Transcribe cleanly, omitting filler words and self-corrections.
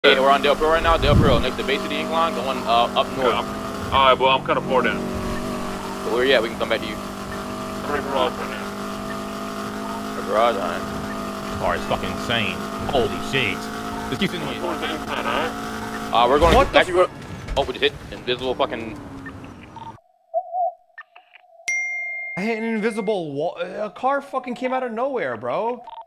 Hey, we're on Del Pro right now. Del Pro, next to base of the incline, going up north. Yeah, alright, well, I'm kind of far down. So where you at? We can come back to you. Garage right now. The garage, alright. Car is fucking insane. Holy shit. Just keep sitting here. We're going to actually. Oh, we just hit invisible fucking. I hit an invisible wall. A car fucking came out of nowhere, bro.